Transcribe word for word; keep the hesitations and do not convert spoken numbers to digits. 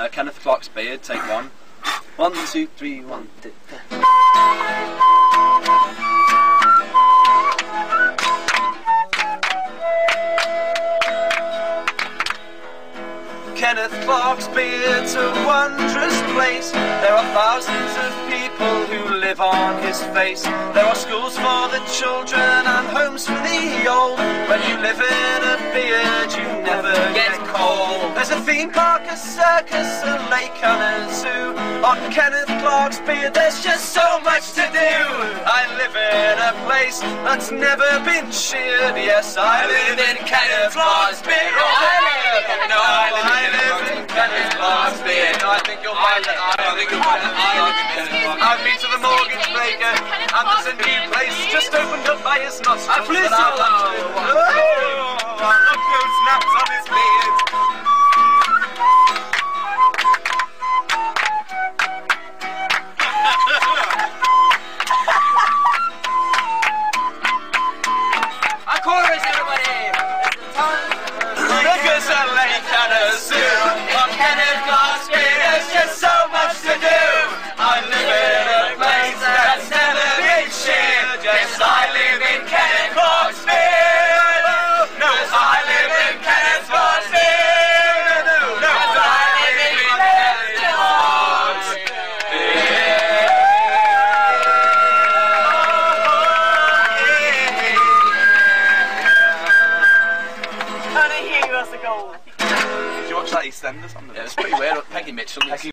Kenneth Clark's Beard, take one. One, two, three, one, two, three. Kenneth Clark's Beard's a wondrous place. There are thousands of people who live on his face. There are schools for the children and homes for the old. When you live in a beard you never get cold. There's a theme park, a circus, a lake and a zoo. On Kenneth Clark's Beard there's just so much to do. I live in a place that's never been sheared. Yes, I live in Kenneth Clark's Beard. Oh, I live, no, I live I live in Kenneth Clark's Beard. No, I think you'll find that I don't think you'll find that I live in Kenneth Clark's Beard. I've been to the mortgage breaker and there's a new place just opened up by his nostrils. I please so loud. Oh, look those snaps on his beard. A chorus, everybody! Look at a lake and a zoo. On Kenneth Clark's Beard there's just so much to do. I live in a place that's never been shared. Yes, I live in Kenneth Clark's Beard. No, I live in Kenneth Clark's Beard. No, no, I live in Kenneth Clark's Beard. Can I hear you as a goal? Did you watch that EastEnders on the? Yeah, it was pretty weird. Peggy Mitchell. Peggy